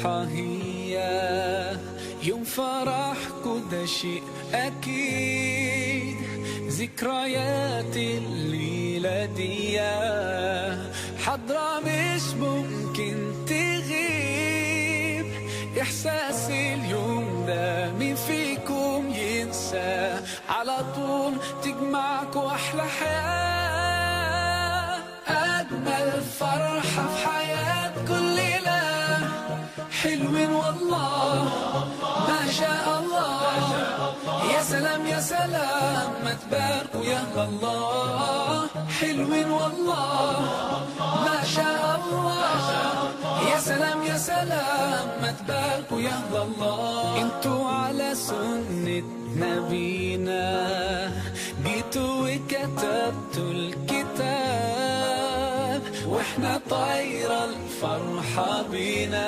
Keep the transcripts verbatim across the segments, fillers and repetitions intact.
الفرحة هي يوم فرحكوا ده شيء أكيد، ذكريات الليلة دي حضرة مش ممكن تغيب. إحساس اليوم ده مين فيكم ينسى؟ على طول تجمعكوا أحلى حياة، أجمل فرحة في حياة كل ليلة. حلوين والله ما شاء الله، يا سلام يا سلام ما تباركوا يا الله. حلوين والله ما شاء الله، يا سلام يا سلام ما تباركوا يا الله. انتوا على سنة نبينا جيتوا وكتبتوا الكتاب، واحنا طايرة الفرحة بينا،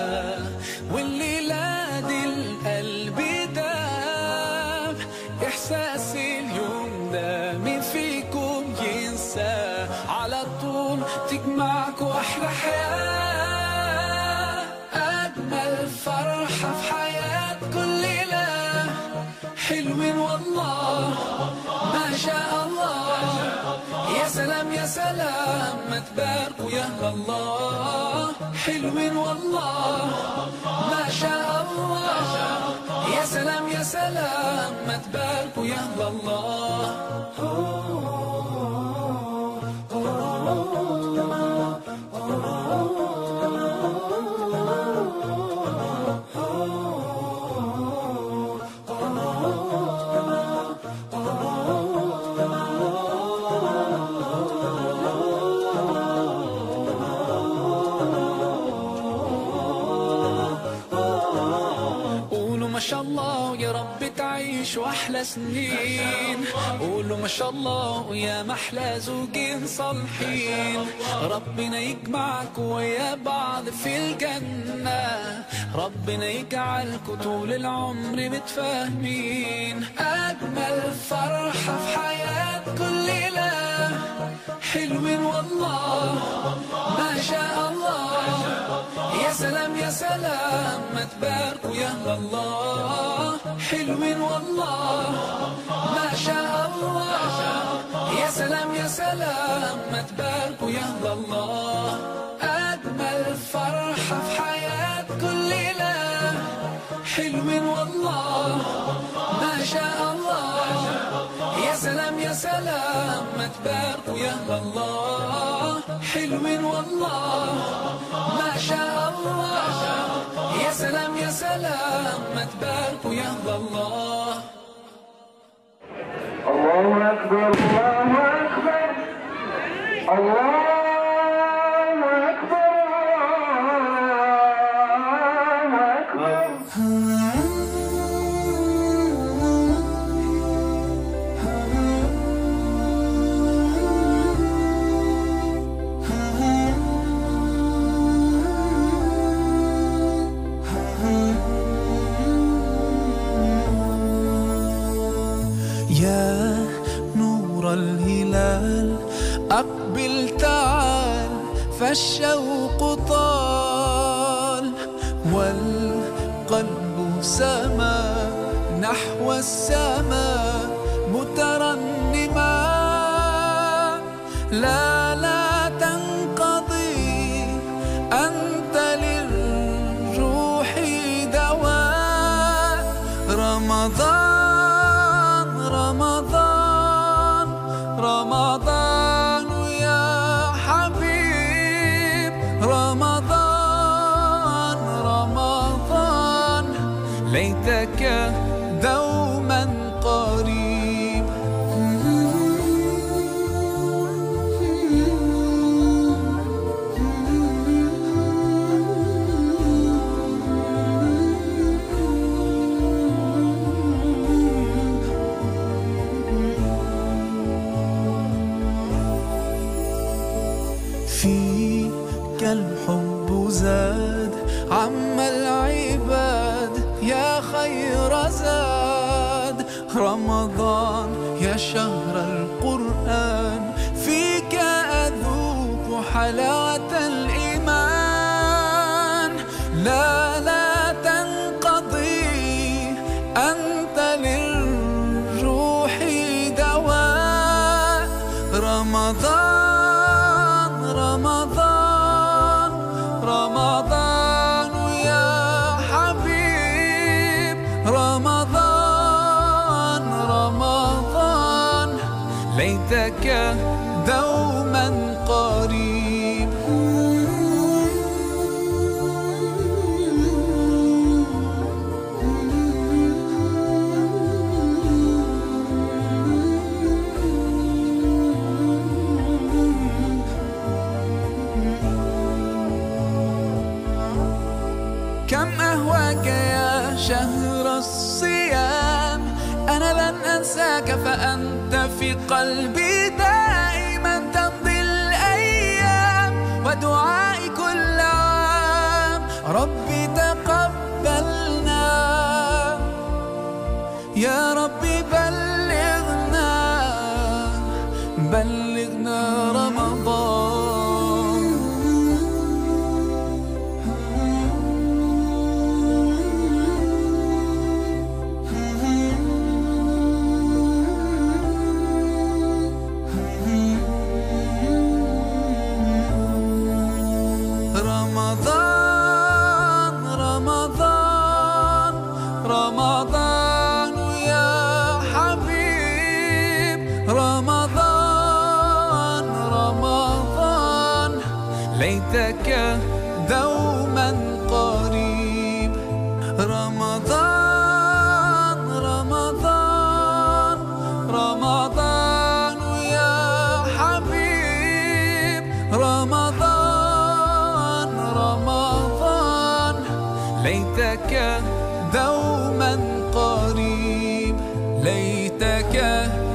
والليلة دي القلب داب. إحساس اليوم ده مين فيكم ينسى؟ على طول تجمعكوا أحلى حياة، أجمل فرحة في حياة كل ليلة. حلوين والله ما شاء الله، يا سلام يا سلام ما تباركوا يا الله. حلوين والله ما شاء الله، يا سلام يا سلام ما تباركوا يا الله. ما شاء الله يا رب تعيشوا أحلى سنين، قولوا ما شاء الله يا محلى زوجين صالحين. ربنا يجمعكوا ويا بعض في الجنة، ربنا يجعلكوا طول العمر متفاهمين. أجمل فرحة في حياة كل ليلة. حلوين والله ما شاء الله، يا سلام يا سلام ما تباركوا يا الله. حلوين والله ما شاء الله، يا سلام يا سلام ما تباركوا يا الله. أجمل فرحة في حياة كل ليلة. حلوين والله ما شاء الله، يا سلام يا سلام ما تباركوا يا الله. حلوين والله ما شاء الله، يا سلام يا سلام ما تباركوا يا الله. الله أكبر الله أكبر الله أكبر الله أكبر. يا نور الهلال أقبل تعال، فالشوق طال والقلب سما نحو السماء مترنما. لا لا تنقضي أنت للروح دواء. رمضان رمضان رمضان يا حبيب، رمضان رمضان ليتك دوما قريب. فيك الحب زاد عم العباد يا خير زاد. رمضان يا شهر القرآن، فيك أذوق حلاوة الإيمان. لا كم أهواك يا شهر الصيام، أنا لن أنساك فأنت في قلبي دائما، تمضي الأيام ودعائي كل عام. ربي تقبلنا يا ربي، بلغنا بلغنا رمضان. رمضان رمضان رمضان يا حبيب، رمضان رمضان ليتك دوما قريب. رمضان رمضان رمضان يا حبيب، رمضان رمضان ليتك دوما قريب، ليتك